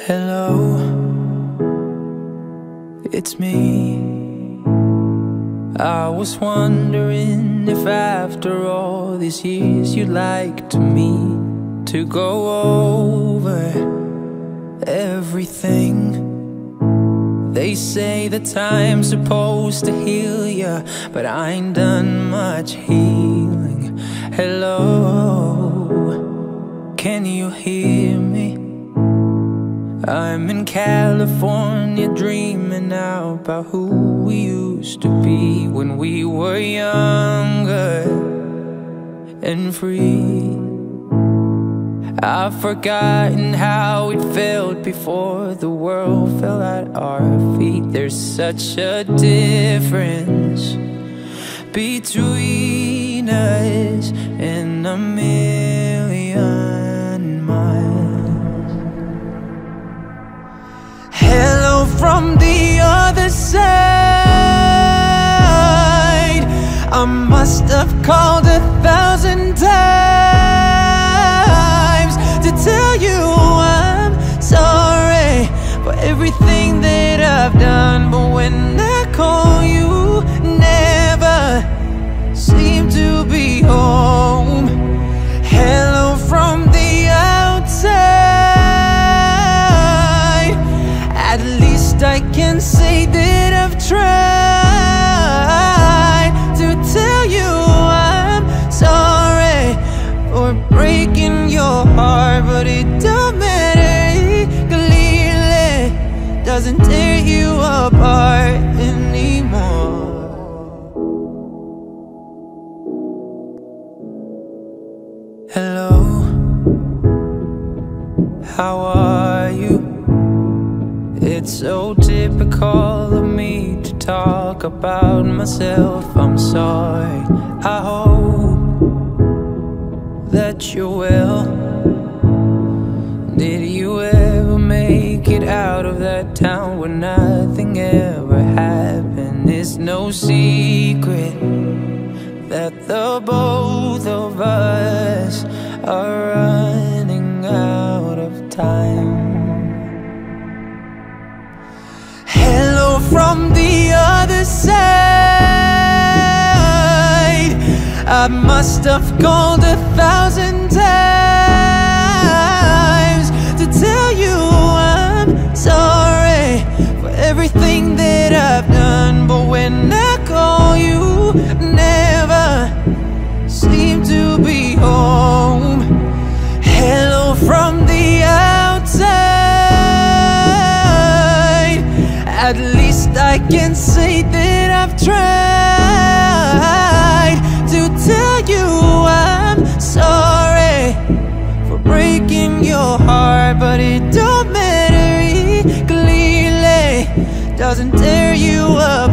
Hello, it's me. I was wondering if after all these years you'd like me to go over everything. They say that time's supposed to heal ya, but I ain't done much healing. Hello, can you hear me? I'm in California dreaming out about who we used to be when we were younger and free. I've forgotten how it felt before the world fell at our feet. There's such a difference between us and a million miles. Hello from the other side. I must have called 1,000 times to tell you I'm sorry for everything that I've done, but when I call you, never seem to be home. Hello from the outside. At least I can say that I've tried to tell you I'm sorry for breaking your heart, but it don't matter, it clearly doesn't tear you apart anymore. Hello, how are you? It's so typical of me to talk about myself. I'm sorry. I hope that you're well. Did you ever make it out of that town where nothing ever happened? It's no secret that the both of us are running out of time. Hello from the other side. I must have called 1,000 times to tell you I'm sorry for everything that I've done, but when I call you, never seem to be home. Hello from the outside. At least I can say that I've tried to tell you I'm sorry for breaking your heart, but it don't matter, it clearly doesn't tear you up.